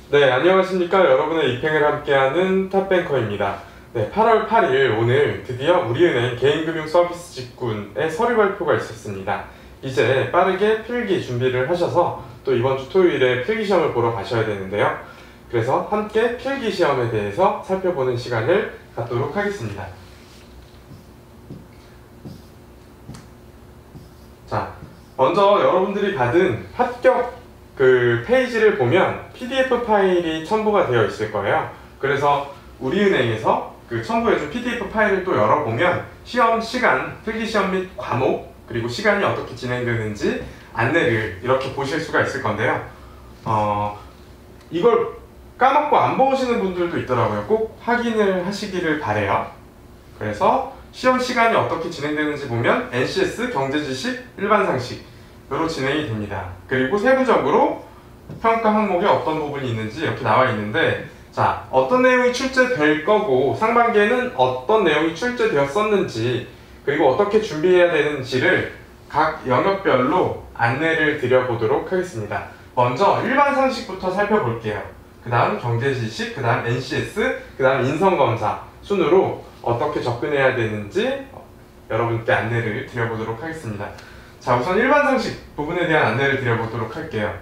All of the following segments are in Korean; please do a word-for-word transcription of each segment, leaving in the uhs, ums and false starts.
네, 안녕하십니까. 여러분의 입행을 함께하는 탑뱅커입니다. 네, 팔월 팔일 오늘 드디어 우리은행 개인금융 서비스 직군의 서류 발표가 있었습니다. 이제 빠르게 필기 준비를 하셔서 또 이번 주 토요일에 필기시험을 보러 가셔야 되는데요. 그래서 함께 필기시험에 대해서 살펴보는 시간을 갖도록 하겠습니다. 자, 먼저 여러분들이 받은 합격 그 페이지를 보면 피디에프 파일이 첨부가 되어 있을 거예요. 그래서 우리은행에서 그 첨부해준 피디에프 파일을 또 열어보면 시험 시간, 필기시험 및 과목, 그리고 시간이 어떻게 진행되는지 안내를 이렇게 보실 수가 있을 건데요. 어, 이걸 까먹고 안 보시는 분들도 있더라고요. 꼭 확인을 하시기를 바래요. 그래서 시험 시간이 어떻게 진행되는지 보면 엔씨에스, 경제지식, 일반상식으로 진행이 됩니다. 그리고 세부적으로 평가 항목에 어떤 부분이 있는지 이렇게 나와 있는데, 자, 어떤 내용이 출제될 거고 상반기에는 어떤 내용이 출제되었었는지 그리고 어떻게 준비해야 되는지를 각 영역별로 안내를 드려보도록 하겠습니다. 먼저 일반상식부터 살펴볼게요. 그 다음 경제지식, 그 다음 엔씨에스, 그 다음 인성검사 순으로 어떻게 접근해야 되는지 여러분께 안내를 드려보도록 하겠습니다. 자, 우선 일반상식 부분에 대한 안내를 드려보도록 할게요.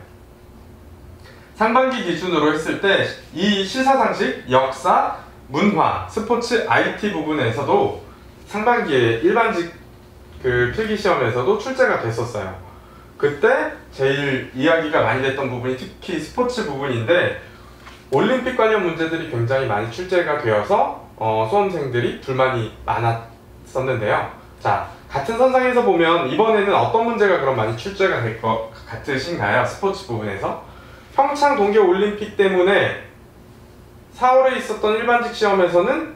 상반기 기준으로 했을 때 이 시사상식, 역사, 문화, 스포츠, 아이티 부분에서도 상반기에 일반직 그 필기시험에서도 출제가 됐었어요. 그때 제일 이야기가 많이 됐던 부분이 특히 스포츠 부분인데 올림픽 관련 문제들이 굉장히 많이 출제가 되어서 어, 수험생들이 불만이 많았었는데요. 자, 같은 선상에서 보면 이번에는 어떤 문제가 그럼 많이 출제가 될 것 같으신가요? 스포츠 부분에서 평창 동계올림픽 때문에 사월에 있었던 일반직 시험에서는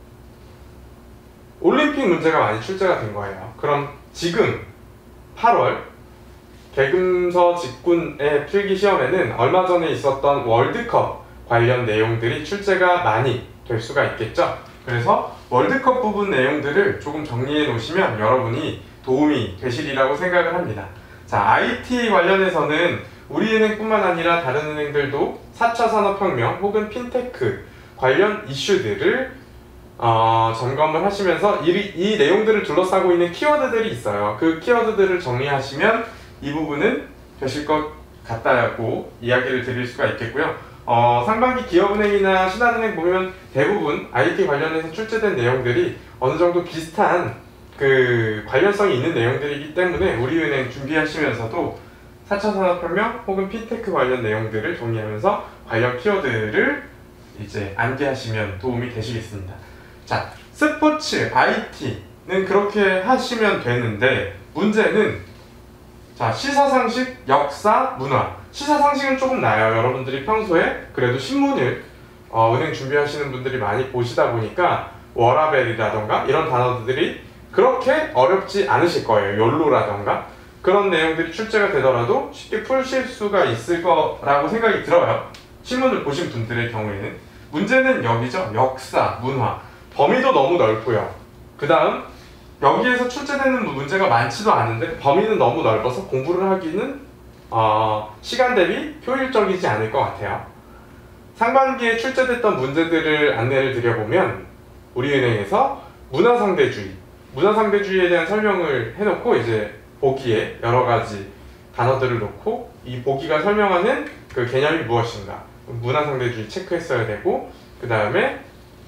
올림픽 문제가 많이 출제가 된 거예요. 그럼 지금 팔월 개금서 직군의 필기시험에는 얼마 전에 있었던 월드컵 관련 내용들이 출제가 많이 될 수가 있겠죠. 그래서 월드컵 부분 내용들을 조금 정리해 놓으시면 여러분이 도움이 되시리라고 생각을 합니다. 자, 아이티 관련해서는 우리은행뿐만 아니라 다른 은행들도 사 차 산업혁명 혹은 핀테크 관련 이슈들을 어, 점검을 하시면서 이, 이 내용들을 둘러싸고 있는 키워드들이 있어요. 그 키워드들을 정리하시면 이 부분은 되실 것 같다고 이야기를 드릴 수가 있겠고요. 어, 상반기 기업은행이나 신한은행 보면 대부분 아이티 관련해서 출제된 내용들이 어느 정도 비슷한 그 관련성이 있는 내용들이기 때문에 우리은행 준비하시면서도 사 차 산업혁명 혹은 핀테크 관련 내용들을 정리하면서 관련 키워드를 이제 암기하시면 도움이 되시겠습니다. 자, 스포츠, 아이티는 그렇게 하시면 되는데 문제는 자, 시사상식, 역사, 문화. 시사상식은 조금 나아요. 여러분들이 평소에 그래도 신문을 어, 은행 준비하시는 분들이 많이 보시다 보니까 워라벨이라던가 이런 단어들이 그렇게 어렵지 않으실 거예요. 욜로라던가 그런 내용들이 출제가 되더라도 쉽게 풀실 수가 있을 거라고 생각이 들어요. 신문을 보신 분들의 경우에는. 문제는 여기죠. 역사, 문화. 범위도 너무 넓고요. 그 다음 여기에서 출제되는 문제가 많지도 않은데 범위는 너무 넓어서 공부를 하기는 어, 시간 대비 효율적이지 않을 것 같아요. 상반기에 출제됐던 문제들을 안내를 드려보면 우리은행에서 문화상대주의, 문화상대주의에 대한 설명을 해놓고 이제 보기에 여러 가지 단어들을 놓고 이 보기가 설명하는 그 개념이 무엇인가 문화상대주의 체크했어야 되고, 그 다음에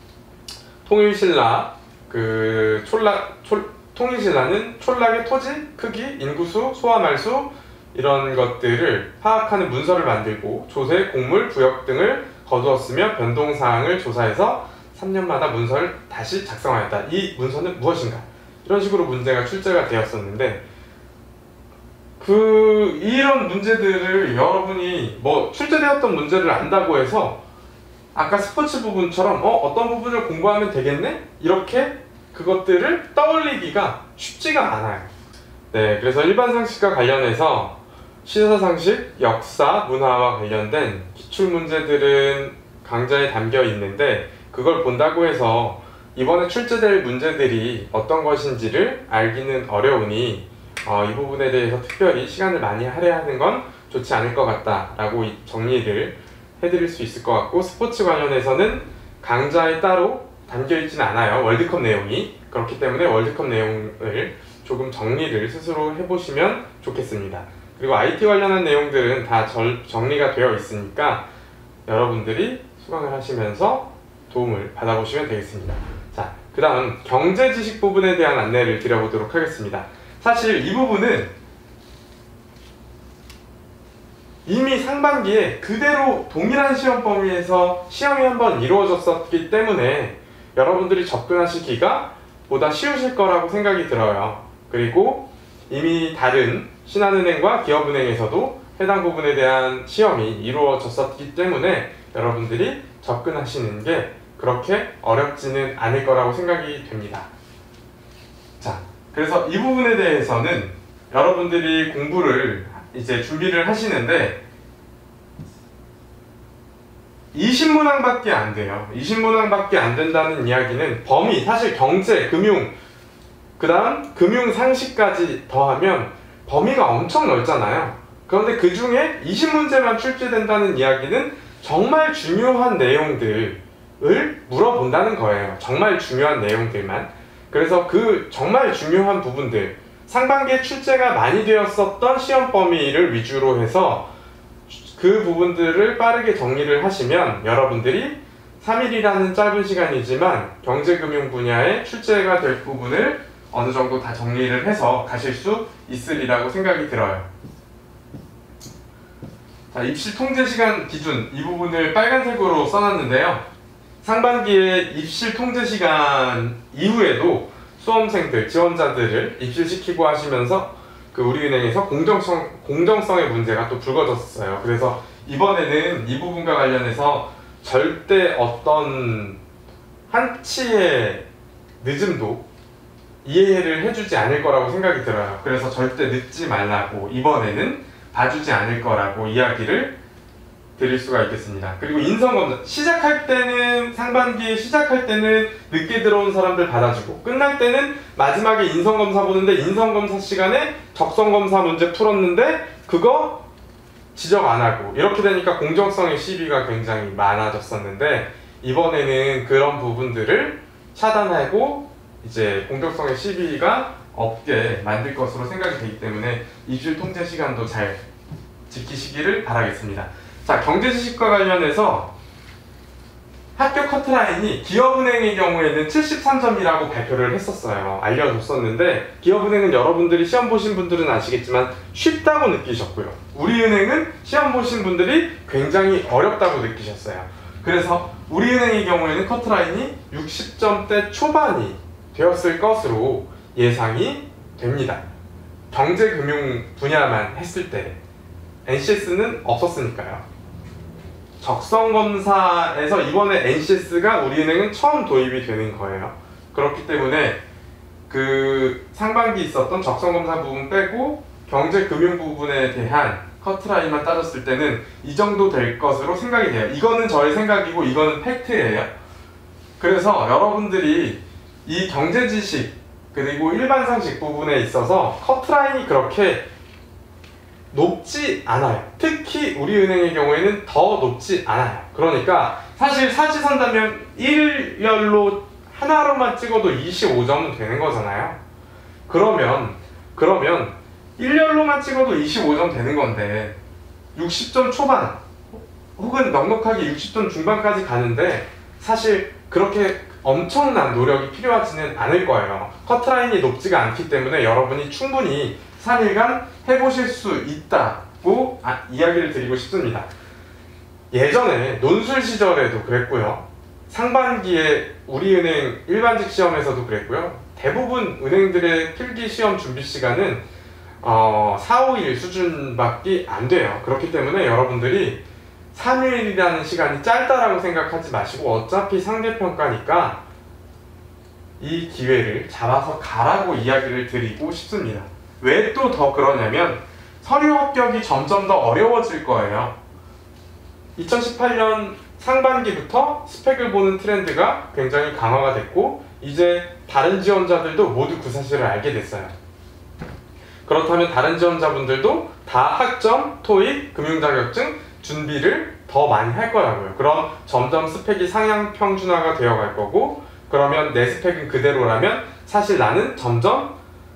통일신라 그 촌락 촌, 통일신라는 촌락의 토지, 크기, 인구수, 소화말수 이런 것들을 파악하는 문서를 만들고 조세, 곡물, 부역 등을 거두었으며 변동사항을 조사해서 삼 년마다 문서를 다시 작성하였다. 이 문서는 무엇인가? 이런 식으로 문제가 출제가 되었었는데 그 이런 문제들을 여러분이 뭐 출제되었던 문제를 안다고 해서 아까 스포츠 부분처럼 어? 어떤 부분을 공부하면 되겠네? 이렇게 그것들을 떠올리기가 쉽지가 않아요. 네, 그래서 일반상식과 관련해서 시사상식, 역사, 문화와 관련된 기출문제들은 강좌에 담겨 있는데 그걸 본다고 해서 이번에 출제될 문제들이 어떤 것인지를 알기는 어려우니 어, 이 부분에 대해서 특별히 시간을 많이 할애하는 건 좋지 않을 것 같다라고 정리를 해드릴 수 있을 것 같고, 스포츠 관련해서는 강좌에 따로 담겨있지는 않아요. 월드컵 내용이. 그렇기 때문에 월드컵 내용을 조금 정리를 스스로 해보시면 좋겠습니다. 그리고 아이티 관련한 내용들은 다 절, 정리가 되어 있으니까 여러분들이 수강을 하시면서 도움을 받아보시면 되겠습니다. 자, 그 다음 경제 지식 부분에 대한 안내를 드려보도록 하겠습니다. 사실 이 부분은 이미 상반기에 그대로 동일한 시험 범위에서 시험이 한번 이루어졌었기 때문에 여러분들이 접근하시기가 보다 쉬우실 거라고 생각이 들어요. 그리고 이미 다른 신한은행과 기업은행에서도 해당 부분에 대한 시험이 이루어졌었기 때문에 여러분들이 접근하시는 게 그렇게 어렵지는 않을 거라고 생각이 됩니다. 자, 그래서 이 부분에 대해서는 여러분들이 공부를 이제 준비를 하시는데 이십 문항밖에 안 돼요. 이십 문항밖에 안 된다는 이야기는 범위, 사실 경제, 금융, 그 다음 금융 상식까지 더하면 범위가 엄청 넓잖아요. 그런데 그 중에 이십 문제만 출제된다는 이야기는 정말 중요한 내용들을 물어본다는 거예요. 정말 중요한 내용들만. 그래서 그 정말 중요한 부분들, 상반기에 출제가 많이 되었었던 시험 범위를 위주로 해서 그 부분들을 빠르게 정리를 하시면 여러분들이 삼 일이라는 짧은 시간이지만 경제금융 분야에 출제가 될 부분을 어느 정도 다 정리를 해서 가실 수 있으리라고 생각이 들어요. 자, 입시 통제 시간 기준 이 부분을 빨간색으로 써놨는데요. 상반기에 입시 통제 시간 이후에도 수험생들, 지원자들을 입시시키고 하시면서 그 우리은행에서 공정성, 공정성의 문제가 또 불거졌어요. 그래서 이번에는 이 부분과 관련해서 절대 어떤 한치의 늦음도 이해를 해주지 않을 거라고 생각이 들어요. 그래서 절대 늦지 말라고 이번에는 봐주지 않을 거라고 이야기를 드릴 수가 있겠습니다. 그리고 인성검사, 시작할 때는 상반기에 시작할 때는 늦게 들어온 사람들 받아주고 끝날 때는 마지막에 인성검사 보는데 인성검사 시간에 적성검사 문제 풀었는데 그거 지적 안 하고 이렇게 되니까 공정성의 시비가 굉장히 많아졌었는데 이번에는 그런 부분들을 차단하고 이제 공정성의 시비가 없게 만들 것으로 생각이 되기 때문에 입시 통제 시간도 잘 지키시기를 바라겠습니다. 자, 경제지식과 관련해서 합격 커트라인이 기업은행의 경우에는 칠십삼 점이라고 발표를 했었어요. 알려줬었는데 기업은행은 여러분들이 시험 보신 분들은 아시겠지만 쉽다고 느끼셨고요. 우리은행은 시험 보신 분들이 굉장히 어렵다고 느끼셨어요. 그래서 우리은행의 경우에는 커트라인이 육십 점대 초반이 되었을 것으로 예상이 됩니다. 경제금융 분야만 했을 때 엔씨에스는 없었으니까요. 적성검사에서 이번에 엔씨에스가 우리은행은 처음 도입이 되는 거예요. 그렇기 때문에 그 상반기 있었던 적성검사 부분 빼고 경제금융 부분에 대한 커트라인만 따졌을 때는 이 정도 될 것으로 생각이 돼요. 이거는 저의 생각이고 이거는 팩트예요. 그래서 여러분들이 이 경제지식 그리고 일반상식 부분에 있어서 커트라인이 그렇게 높지 않아요. 특히 우리은행의 경우에는 더 높지 않아요. 그러니까 사실 사지선다면 일 열로 하나로만 찍어도 이십오 점은 되는 거잖아요. 그러면 그러면 일 열로만 찍어도 이십오 점 되는 건데 육십 점 초반 혹은 넉넉하게 육십 점 중반까지 가는데 사실 그렇게 엄청난 노력이 필요하지는 않을 거예요. 커트라인이 높지가 않기 때문에 여러분이 충분히 삼 일간 해보실 수 있다고 아, 이야기를 드리고 싶습니다. 예전에 논술 시절에도 그랬고요. 상반기에 우리은행 일반직 시험에서도 그랬고요. 대부분 은행들의 필기 시험 준비 시간은 어, 사, 오 일 수준밖에 안 돼요. 그렇기 때문에 여러분들이 삼 일이라는 시간이 짧다라고 생각하지 마시고 어차피 상대평가니까 이 기회를 잡아서 가라고 이야기를 드리고 싶습니다. 왜 또 더 그러냐면 서류 합격이 점점 더 어려워질 거예요. 이천십팔 년 상반기부터 스펙을 보는 트렌드가 굉장히 강화가 됐고 이제 다른 지원자들도 모두 그 사실을 알게 됐어요. 그렇다면 다른 지원자분들도 다 학점, 토익, 금융자격증 준비를 더 많이 할 거라고요. 그럼 점점 스펙이 상향 평준화가 되어 갈 거고, 그러면 내 스펙은 그대로라면 사실 나는 점점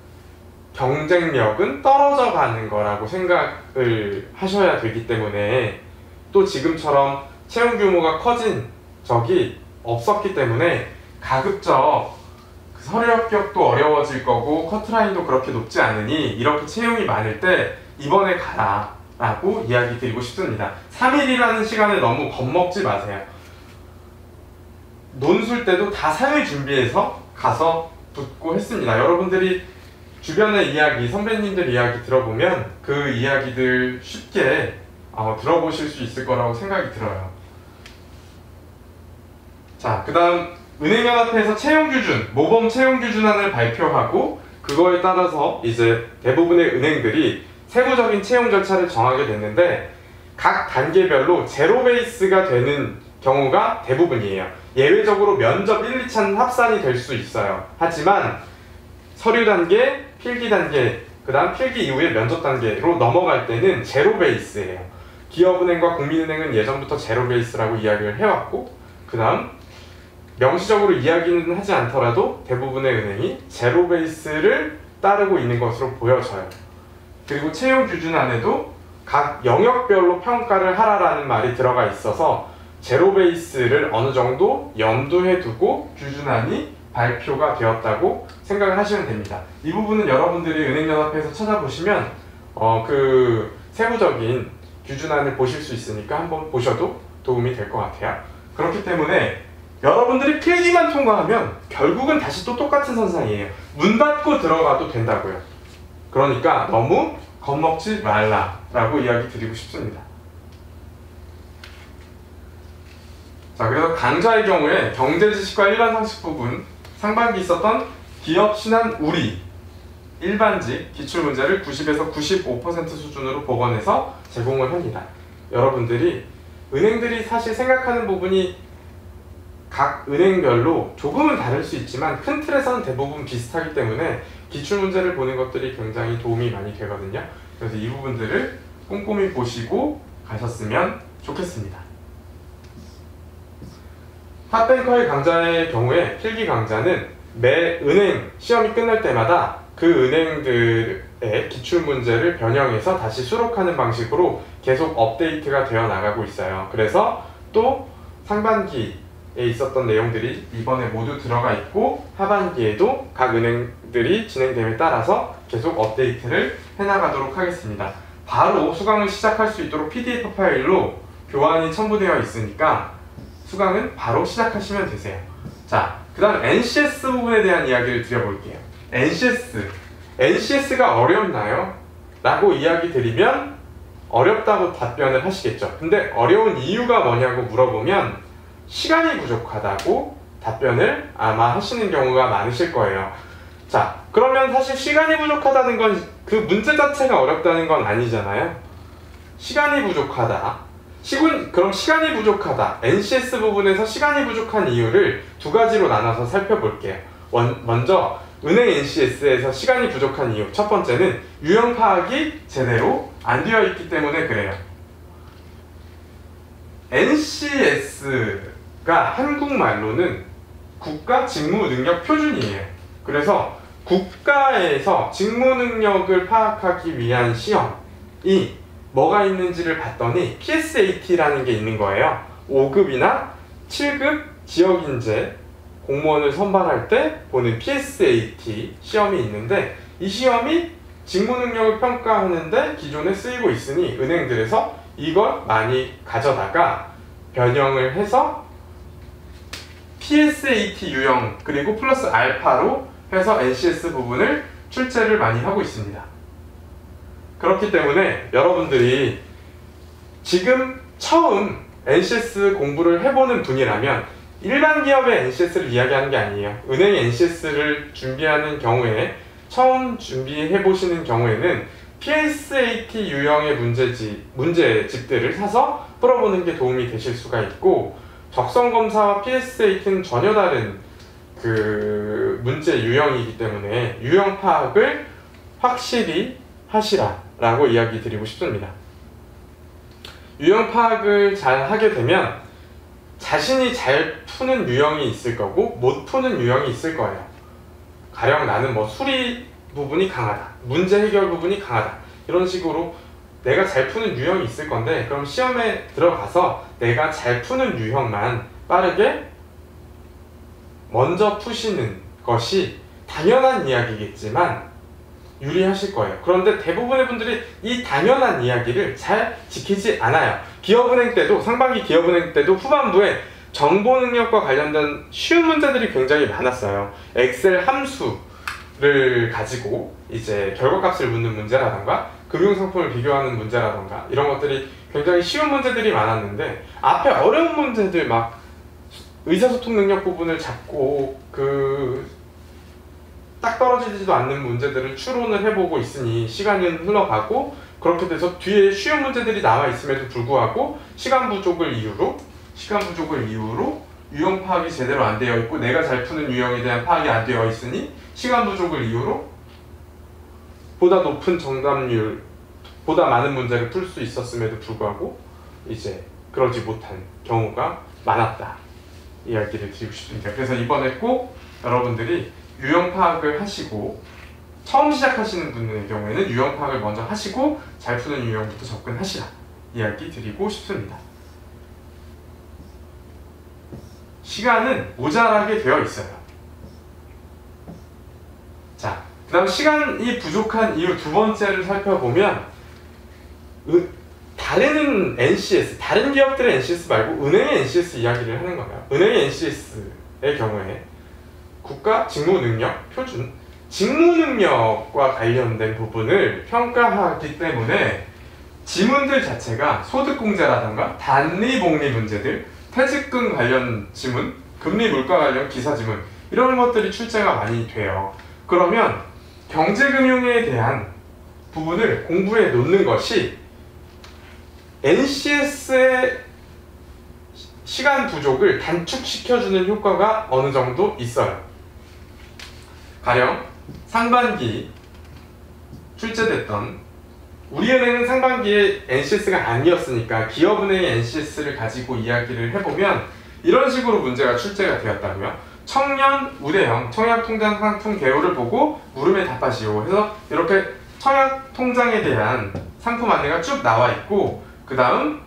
경쟁력은 떨어져 가는 거라고 생각을 하셔야 되기 때문에, 또 지금처럼 채용 규모가 커진 적이 없었기 때문에 가급적 서류 합격도 어려워질 거고 커트라인도 그렇게 높지 않으니 이렇게 채용이 많을 때 이번에 가라 라고 이야기 드리고 싶습니다. 삼 일이라는 시간을 너무 겁먹지 마세요. 논술 때도 다 삼 일 준비해서 가서 붙고 했습니다. 여러분들이 주변의 이야기, 선배님들 이야기 들어보면 그 이야기들 쉽게 어, 들어보실 수 있을 거라고 생각이 들어요. 자, 그 다음 은행연합회에서 채용규준, 모범 채용규준안을 발표하고 그거에 따라서 이제 대부분의 은행들이 세부적인 채용 절차를 정하게 됐는데, 각 단계별로 제로 베이스가 되는 경우가 대부분이에요. 예외적으로 면접 일, 이 차는 합산이 될 수 있어요. 하지만 서류 단계, 필기 단계, 그 다음 필기 이후에 면접 단계로 넘어갈 때는 제로 베이스예요. 기업은행과 국민은행은 예전부터 제로 베이스라고 이야기를 해왔고, 그 다음 명시적으로 이야기는 하지 않더라도 대부분의 은행이 제로 베이스를 따르고 있는 것으로 보여져요. 그리고 채용 규준안에도 각 영역별로 평가를 하라라는 말이 들어가 있어서 제로 베이스를 어느 정도 염두에 두고 규준안이 발표가 되었다고 생각을 하시면 됩니다. 이 부분은 여러분들이 은행연합회에서 찾아보시면 어, 그 세부적인 규준안을 보실 수 있으니까 한번 보셔도 도움이 될 것 같아요. 그렇기 때문에 여러분들이 필기만 통과하면 결국은 다시 또 똑같은 선상이에요. 문 닫고 들어가도 된다고요. 그러니까 너무 겁먹지 말라라고 이야기 드리고 싶습니다. 자, 그래서 강좌의 경우에 경제지식과 일반상식 부분 상반기 있었던 기업, 신한, 우리 일반직 기출문제를 구십에서 구십오 퍼센트 수준으로 복원해서 제공을 합니다. 여러분들이 은행들이 사실 생각하는 부분이 각 은행별로 조금은 다를 수 있지만 큰 틀에서는 대부분 비슷하기 때문에 기출문제를 보는 것들이 굉장히 도움이 많이 되거든요. 그래서 이 부분들을 꼼꼼히 보시고 가셨으면 좋겠습니다. 핫뱅커의 강좌의 경우에 필기 강좌는 매 은행 시험이 끝날 때마다 그 은행들의 기출문제를 변형해서 다시 수록하는 방식으로 계속 업데이트가 되어 나가고 있어요. 그래서 또 상반기에 있었던 내용들이 이번에 모두 들어가 있고 하반기에도 각 은행들이 진행됨에 따라서 계속 업데이트를 해나가도록 하겠습니다. 바로 수강을 시작할 수 있도록 피디에프 파일로 교환이 첨부되어 있으니까 수강은 바로 시작하시면 되세요. 자, 그 다음 엔씨에스 부분에 대한 이야기를 드려볼게요. 엔씨에스, 엔씨에스가 어렵나요? 라고 이야기 드리면 어렵다고 답변을 하시겠죠. 근데 어려운 이유가 뭐냐고 물어보면 시간이 부족하다고 답변을 아마 하시는 경우가 많으실 거예요. 자, 그러면 사실 시간이 부족하다는 건 그 문제 자체가 어렵다는 건 아니잖아요. 시간이 부족하다. 시군, 그럼 시간이 부족하다. 엔씨에스 부분에서 시간이 부족한 이유를 두 가지로 나눠서 살펴볼게요. 원, 먼저 은행 엔씨에스에서 시간이 부족한 이유. 첫 번째는 유형 파악이 제대로 안 되어 있기 때문에 그래요. 엔씨에스가 한국말로는 국가 직무 능력 표준이에요. 그래서 국가에서 직무 능력을 파악하기 위한 시험이 뭐가 있는지를 봤더니 피에스에이티라는 게 있는 거예요. 오 급이나 칠 급 지역인재 공무원을 선발할 때 보는 피에스에이티 시험이 있는데, 이 시험이 직무 능력을 평가하는데 기존에 쓰이고 있으니 은행들에서 이걸 많이 가져다가 변형을 해서 피에스에이티 유형 그리고 플러스 알파로 해서 엔씨에스 부분을 출제를 많이 하고 있습니다. 그렇기 때문에 여러분들이 지금 처음 엔씨에스 공부를 해보는 분이라면 일반 기업의 엔씨에스를 이야기하는 게 아니에요. 은행 엔씨에스를 준비하는 경우에 처음 준비해보시는 경우에는 피에스에이티 유형의 문제집, 문제집들을 사서 풀어보는 게 도움이 되실 수가 있고, 적성검사와 피에스에이티는 전혀 다른 그 문제 유형이기 때문에 유형 파악을 확실히 하시라 라고 이야기 드리고 싶습니다. 유형 파악을 잘 하게 되면 자신이 잘 푸는 유형이 있을 거고 못 푸는 유형이 있을 거예요. 가령 나는 뭐 수리 부분이 강하다, 문제 해결 부분이 강하다, 이런 식으로 내가 잘 푸는 유형이 있을 건데, 그럼 시험에 들어가서 내가 잘 푸는 유형만 빠르게 먼저 푸시는 것이 당연한 이야기겠지만 유리하실 거예요. 그런데 대부분의 분들이 이 당연한 이야기를 잘 지키지 않아요. 기업은행 때도, 상반기 기업은행 때도 후반부에 정보 능력과 관련된 쉬운 문제들이 굉장히 많았어요. 엑셀 함수를 가지고 이제 결과값을 묻는 문제라던가 금융상품을 비교하는 문제라던가 이런 것들이 굉장히 쉬운 문제들이 많았는데, 앞에 어려운 문제들 막 의사소통 능력 부분을 잡고 그 딱 떨어지지도 않는 문제들을 추론을 해보고 있으니 시간은 흘러가고, 그렇게 돼서 뒤에 쉬운 문제들이 나와 있음에도 불구하고 시간 부족을 이유로 시간 부족을 이유로 유형 파악이 제대로 안 되어 있고 내가 잘 푸는 유형에 대한 파악이 안 되어 있으니 시간 부족을 이유로 보다 높은 정답률, 보다 많은 문제를 풀 수 있었음에도 불구하고 이제 그러지 못한 경우가 많았다, 이야기를 드리고 싶습니다. 그래서 이번에 꼭 여러분들이 유형 파악을 하시고, 처음 시작하시는 분들의 경우에는 유형 파악을 먼저 하시고 잘 푸는 유형부터 접근하시라, 이야기 드리고 싶습니다. 시간은 모자라게 되어 있어요. 자, 그 다음 시간이 부족한 이유 두 번째를 살펴보면, 으, 다른 엔씨에스, 다른 기업들의 엔씨에스 말고 은행의 엔씨에스 이야기를 하는 거예요. 은행의 엔씨에스의 경우에 국가 직무능력 표준, 직무능력과 관련된 부분을 평가하기 때문에 지문들 자체가 소득공제라던가 단리복리 문제들, 퇴직금 관련 지문, 금리 물가 관련 기사 지문, 이런 것들이 출제가 많이 돼요. 그러면 경제금융에 대한 부분을 공부해 놓는 것이 엔씨에스의 시간 부족을 단축시켜주는 효과가 어느 정도 있어요. 가령 상반기 출제됐던, 우리은행은 상반기에 엔씨에스가 아니었으니까 기업은행의 엔씨에스를 가지고 이야기를 해보면 이런 식으로 문제가 출제가 되었다고요. 청년 우대형 청약통장 상품 개요를 보고 물음에 답하시오 해서 이렇게 청약통장에 대한 상품 안내가 쭉 나와 있고, 그 다음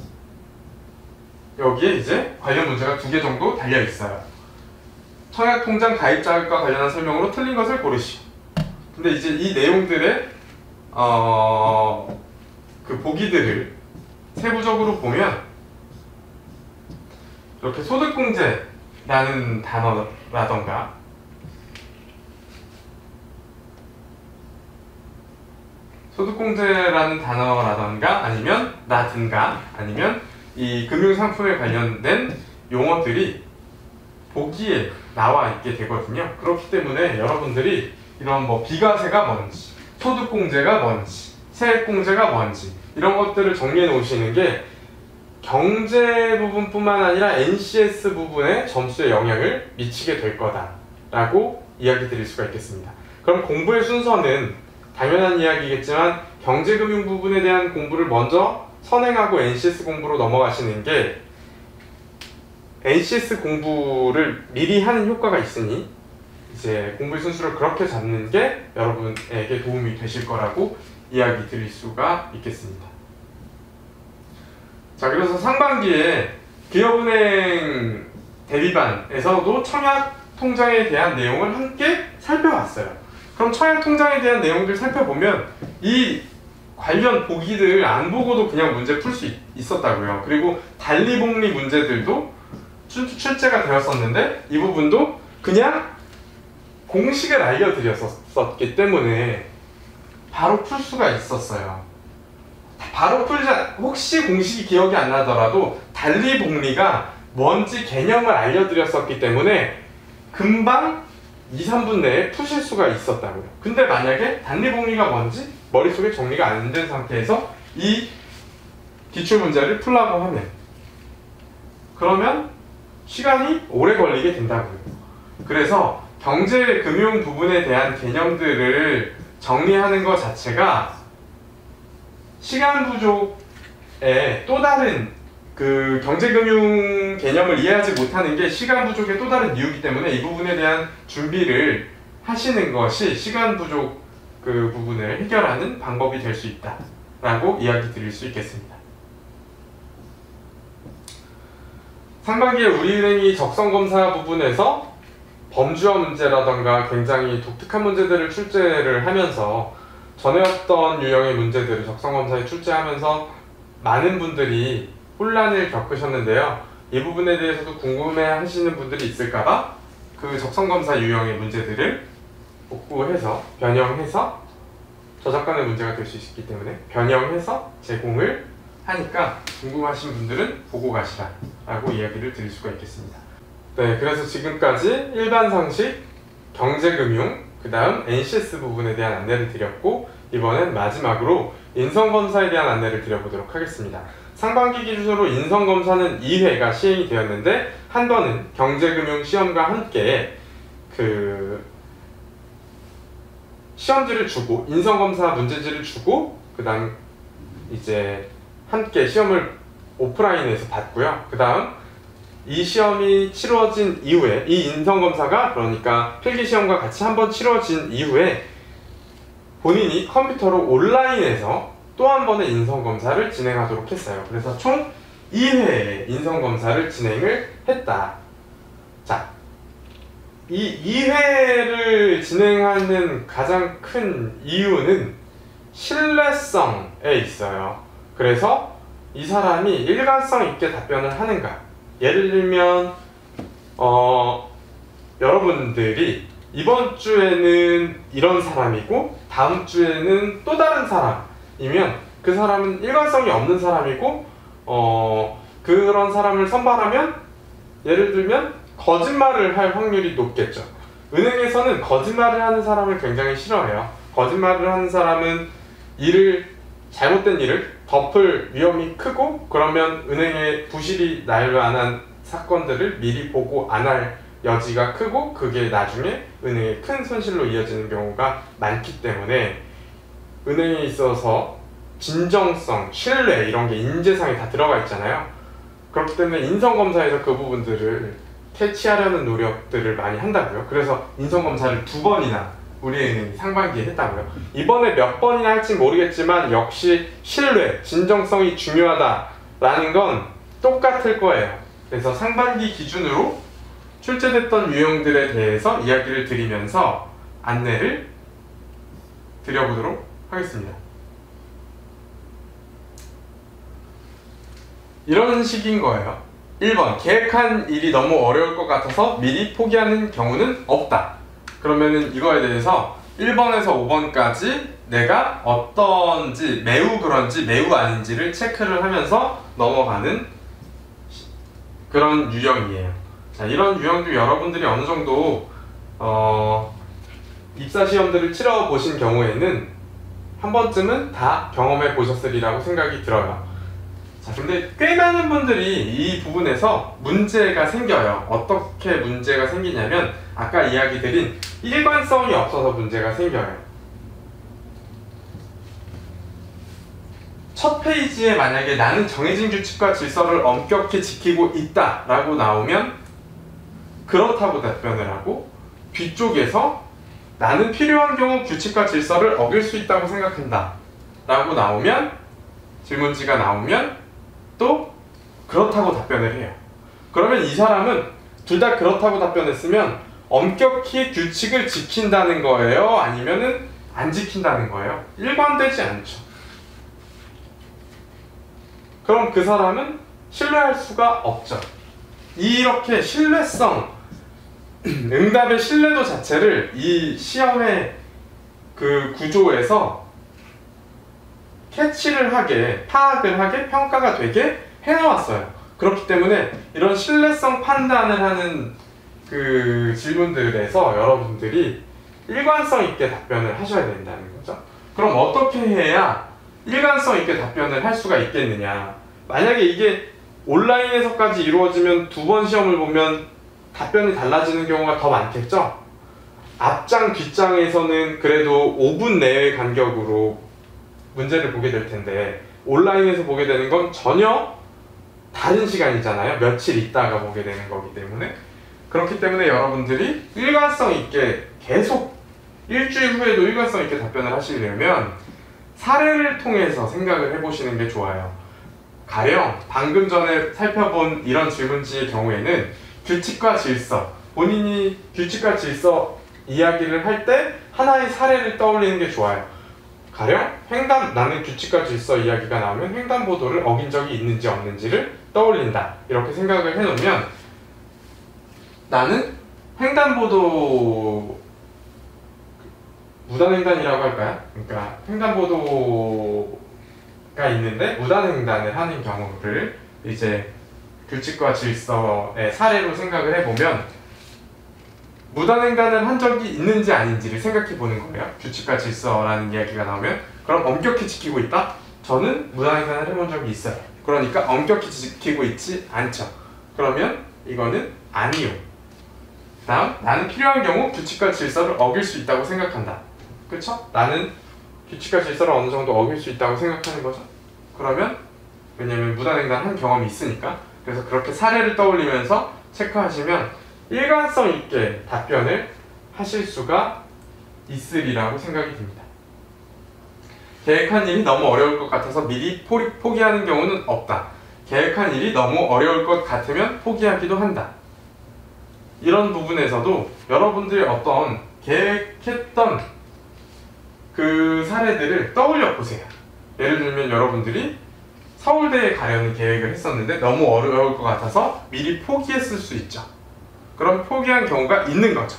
여기에 이제 관련 문제가 두 개 정도 달려 있어요. 청약통장 가입 자격과 관련한 설명으로 틀린 것을 고르시오. 근데 이제 이 내용들의 어, 그 보기들을 세부적으로 보면 이렇게 소득공제라는 단어라던가 소득공제라는 단어라던가 아니면 라든가 아니면 이 금융상품에 관련된 용어들이 보기에 나와 있게 되거든요. 그렇기 때문에 여러분들이 이런 뭐 비과세가 뭔지, 소득공제가 뭔지, 세액공제가 뭔지 이런 것들을 정리해 놓으시는 게 경제 부분뿐만 아니라 엔씨에스 부분에 점수에 영향을 미치게 될 거다라고 이야기 드릴 수가 있겠습니다. 그럼 공부의 순서는 당연한 이야기겠지만 경제금융 부분에 대한 공부를 먼저 선행하고 엔씨에스 공부로 넘어가시는 게 엔씨에스 공부를 미리 하는 효과가 있으니 이제 공부의 순수를 그렇게 잡는 게 여러분에게 도움이 되실 거라고 이야기 드릴 수가 있겠습니다. 자, 그래서 상반기에 기업은행 대비반에서도 청약통장에 대한 내용을 함께 살펴봤어요. 그럼 청약통장에 대한 내용들 살펴보면 이 관련 보기들 안 보고도 그냥 문제 풀 수 있었다고요. 그리고 단리복리 문제들도 출제가 되었었는데 이 부분도 그냥 공식을 알려드렸었기 때문에 바로 풀 수가 있었어요. 바로 풀자, 혹시 공식이 기억이 안 나더라도 단리복리가 뭔지 개념을 알려드렸었기 때문에 금방 이, 삼 분 내에 푸실 수가 있었다고요. 근데 만약에 단리복리가 뭔지 머릿속에 정리가 안 된 상태에서 이 기출문제를 풀라고 하면 그러면 시간이 오래 걸리게 된다고요. 그래서 경제, 금융 부분에 대한 개념들을 정리하는 것 자체가 시간 부족 에 또 다른 그 경제금융 개념을 이해하지 못하는 게 시간 부족의 또 다른 이유이기 때문에 이 부분에 대한 준비를 하시는 것이 시간 부족 그 부분을 해결하는 방법이 될 수 있다 라고 이야기 드릴 수 있겠습니다. 상반기에 우리은행이 적성검사 부분에서 범주화 문제라던가 굉장히 독특한 문제들을 출제를 하면서 전해왔던 유형의 문제들을 적성검사에 출제하면서 많은 분들이 혼란을 겪으셨는데요. 이 부분에 대해서도 궁금해 하시는 분들이 있을까봐 그 적성검사 유형의 문제들을 복구해서 변형해서 저작권의 문제가 될 수 있기 때문에 변형해서 제공을 하니까 궁금하신 분들은 보고 가시라 라고 이야기를 드릴 수가 있겠습니다. 네, 그래서 지금까지 일반 상식, 경제금융, 그 다음 엔씨에스 부분에 대한 안내를 드렸고 이번엔 마지막으로 인성검사에 대한 안내를 드려보도록 하겠습니다. 상반기 기준으로 인성검사는 이 회가 시행이 되었는데 한 번은 경제금융 시험과 함께 그 시험지를 주고 인성검사 문제지를 주고 그 다음 이제 함께 시험을 오프라인에서 받고요. 그 다음 이 시험이 치러진 이후에 이 인성검사가 그러니까 필기시험과 같이 한번 치러진 이후에 본인이 컴퓨터로 온라인에서 또 한 번의 인성검사를 진행하도록 했어요. 그래서 총 이 회의 인성검사를 진행을 했다. 자, 이 이 회를 진행하는 가장 큰 이유는 신뢰성에 있어요. 그래서 이 사람이 일관성 있게 답변을 하는가. 예를 들면 어, 여러분들이 이번 주에는 이런 사람이고 다음 주에는 또 다른 사람이면 그 사람은 일관성이 없는 사람이고 어, 그런 사람을 선발하면 예를 들면 거짓말을 할 확률이 높겠죠. 은행에서는 거짓말을 하는 사람을 굉장히 싫어해요. 거짓말을 하는 사람은 일을 잘못된 일을 덮을 위험이 크고 그러면 은행에 부실이 날 만한 사건들을 미리 보고 안 할 여지가 크고 그게 나중에 은행에 큰 손실로 이어지는 경우가 많기 때문에 은행에 있어서 진정성, 신뢰 이런 게 인재상에 다 들어가 있잖아요. 그렇기 때문에 인성검사에서 그 부분들을 캐치하려는 노력들을 많이 한다고요. 그래서 인성검사를 두 번이나 우리 은행이 상반기에 했다고요. 이번에 몇 번이나 할지 모르겠지만 역시 신뢰, 진정성이 중요하다라는 건 똑같을 거예요. 그래서 상반기 기준으로 출제됐던 유형들에 대해서 이야기를 드리면서 안내를 드려보도록 하겠습니다. 이런 식인 거예요. 일 번, 계획한 일이 너무 어려울 것 같아서 미리 포기하는 경우는 없다. 그러면은 이거에 대해서 일 번에서 오 번까지 내가 어떤지 매우 그런지 매우 아닌지를 체크를 하면서 넘어가는 그런 유형이에요. 자, 이런 유형도 여러분들이 어느 정도 어, 입사 시험들을 치러 보신 경우에는 한 번쯤은 다 경험해 보셨으리라고 생각이 들어요. 자, 근데 꽤 많은 분들이 이 부분에서 문제가 생겨요. 어떻게 문제가 생기냐면 아까 이야기 드린 일관성이 없어서 문제가 생겨요. 첫 페이지에 만약에 나는 정해진 규칙과 질서를 엄격히 지키고 있다 라고 나오면 그렇다고 답변을 하고 뒤쪽에서 나는 필요한 경우 규칙과 질서를 어길 수 있다고 생각한다 라고 나오면 질문지가 나오면 또 그렇다고 답변을 해요. 그러면 이 사람은 둘 다 그렇다고 답변했으면 엄격히 규칙을 지킨다는 거예요? 아니면은 안 지킨다는 거예요? 일관되지 않죠. 그럼 그 사람은 신뢰할 수가 없죠. 이렇게 신뢰성 응답의 신뢰도 자체를 이 시험의 그 구조에서 캐치를 하게, 파악을 하게, 평가가 되게 해놓았어요. 그렇기 때문에 이런 신뢰성 판단을 하는 그 질문들에서 여러분들이 일관성 있게 답변을 하셔야 된다는 거죠. 그럼 어떻게 해야 일관성 있게 답변을 할 수가 있겠느냐. 만약에 이게 온라인에서까지 이루어지면 두 번 시험을 보면 답변이 달라지는 경우가 더 많겠죠? 앞장, 뒷장에서는 그래도 오 분 내외 간격으로 문제를 보게 될 텐데 온라인에서 보게 되는 건 전혀 다른 시간이잖아요. 며칠 있다가 보게 되는 거기 때문에. 그렇기 때문에 여러분들이 일관성 있게 계속 일주일 후에도 일관성 있게 답변을 하시려면 사례를 통해서 생각을 해보시는 게 좋아요. 가령 방금 전에 살펴본 이런 질문지의 경우에는 규칙과 질서, 본인이 규칙과 질서 이야기를 할 때 하나의 사례를 떠올리는 게 좋아요. 가령 횡단, 나는 규칙과 질서 이야기가 나오면 횡단보도를 어긴 적이 있는지 없는지를 떠올린다. 이렇게 생각을 해놓으면 나는 횡단보도 무단횡단이라고 할까요? 그러니까 횡단보도가 있는데 무단횡단을 하는 경우를 이제 규칙과 질서의 사례로 생각을 해보면 무단횡단을 한 적이 있는지 아닌지를 생각해 보는 거예요. 규칙과 질서라는 이야기가 나오면 그럼 엄격히 지키고 있다? 저는 무단횡단을 해본 적이 있어요. 그러니까 엄격히 지키고 있지 않죠. 그러면 이거는 아니요. 다음, 나는 필요한 경우 규칙과 질서를 어길 수 있다고 생각한다. 그쵸? 나는 규칙과 질서를 어느 정도 어길 수 있다고 생각하는 거죠. 그러면 왜냐면 무단횡단 한 경험이 있으니까. 그래서 그렇게 사례를 떠올리면서 체크하시면 일관성 있게 답변을 하실 수가 있으리라고 생각이 듭니다. 계획한 일이 너무 어려울 것 같아서 미리 포기하는 경우는 없다. 계획한 일이 너무 어려울 것 같으면 포기하기도 한다. 이런 부분에서도 여러분들이 어떤 계획했던 그 사례들을 떠올려 보세요. 예를 들면 여러분들이 서울대에 가려는 계획을 했었는데 너무 어려울 것 같아서 미리 포기했을 수 있죠. 그럼 포기한 경우가 있는 거죠.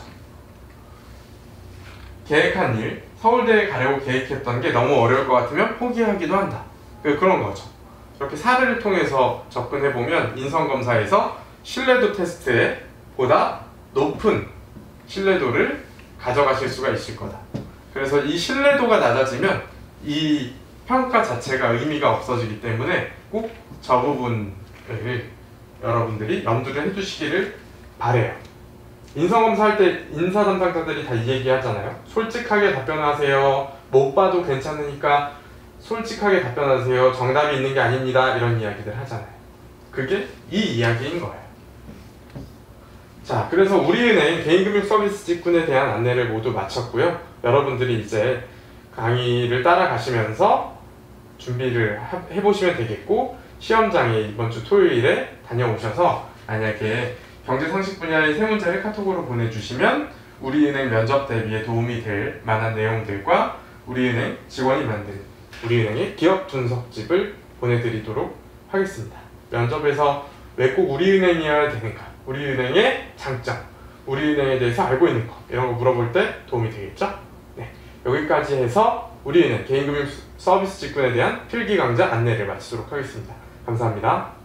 계획한 일, 서울대에 가려고 계획했던 게 너무 어려울 것 같으면 포기하기도 한다. 그런 거죠. 이렇게 사례를 통해서 접근해보면 인성검사에서 신뢰도 테스트에 보다 높은 신뢰도를 가져가실 수가 있을 거다. 그래서 이 신뢰도가 낮아지면 이 평가 자체가 의미가 없어지기 때문에 꼭 저 부분을 여러분들이 염두를 해두시기를 바래요. 인성검사 할 때 인사 담당자들이 다 이 얘기 하잖아요. 솔직하게 답변하세요. 못 봐도 괜찮으니까 솔직하게 답변하세요. 정답이 있는 게 아닙니다. 이런 이야기들 하잖아요. 그게 이 이야기인 거예요. 자, 그래서 우리은행 개인금융 서비스 직군에 대한 안내를 모두 마쳤고요. 여러분들이 이제 강의를 따라가시면서 준비를 해보시면 되겠고, 시험장에 이번 주 토요일에 다녀오셔서 만약에 경제상식 분야의 세 문제를 카톡으로 보내주시면 우리은행 면접 대비에 도움이 될 만한 내용들과 우리은행 직원이 만든 우리은행의 기업 분석집을 보내드리도록 하겠습니다. 면접에서 왜 꼭 우리은행이어야 되는가, 우리은행의 장점, 우리은행에 대해서 알고 있는 거, 이런 거 물어볼 때 도움이 되겠죠? 네, 여기까지 해서 우리은행 개인금융 서비스 직군에 대한 필기 강좌 안내를 마치도록 하겠습니다. 감사합니다.